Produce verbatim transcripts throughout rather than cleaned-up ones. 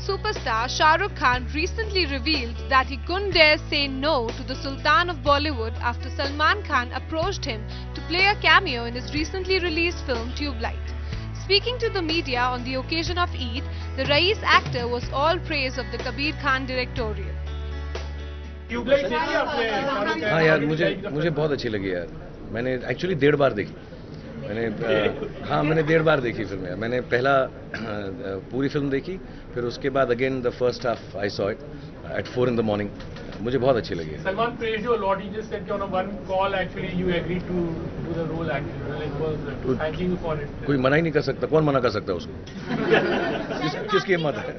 superstar Shah Rukh Khan recently revealed that he couldn't dare say no to the Sultan of Bollywood after Salman Khan approached him to play a cameo in his recently released film Tubelight. Speaking to the media on the occasion of Eid, the Rais actor was all praise of the Kabir Khan directorial. हाँ यार, मुझे मुझे बहुत अच्छी लगी यार. मैंने actually डेढ़ बार देखी. मैंने आ, हाँ मैंने डेढ़ बार देखी फिल्म यार. मैंने पहला पूरी फिल्म देखी, फिर उसके बाद again the first half I saw it at four in the morning. मुझे बहुत अच्छी लगी. Salman praised you a lot. He just said on a one call actually you agreed to do the role actually. Like was thanking you for it. कोई मना ही नहीं कर सकता. कौन मना कर सकता है उसको? किस, किसकी हिम्मत है?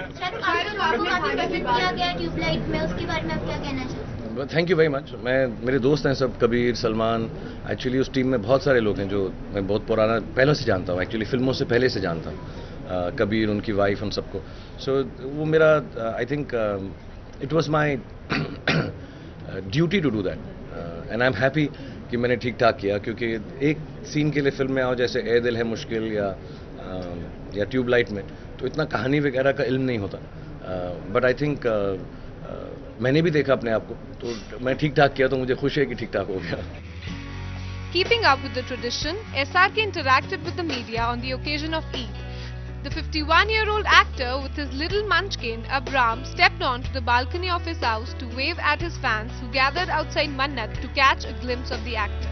Thank you very much. मैं मेरे दोस्त हैं सब, कबीर, सलमान. एक्चुअली उस टीम में बहुत सारे लोग हैं जो मैं बहुत पुराना पहले से जानता हूँ. एक्चुअली फिल्मों से पहले से जानता हूँ. कबीर, उनकी वाइफ, हम सबको. सो so, वो मेरा I think it was my duty to do that and I am happy कि मैंने ठीक ठाक किया. क्योंकि एक सीन के लिए फिल्म में आओ जैसे ए दिल है मुश्किल या uh, या ट्यूबलाइट में, तो इतना कहानी वगैरह का इल्म नहीं होता. बट आई थिंक मैंने भी देखा अपने आप को, तो मैं ठीक ठाक किया, तो मुझे खुशी है कि ठीक ठाक हो गया. Keeping up with the tradition, S R K interacted with the media on the occasion of Eid. The fifty-one-year-old actor with his little munchkin, Abram, stepped onto the balcony of his house to wave at his fans who gathered outside Mannat to catch a glimpse of the actor.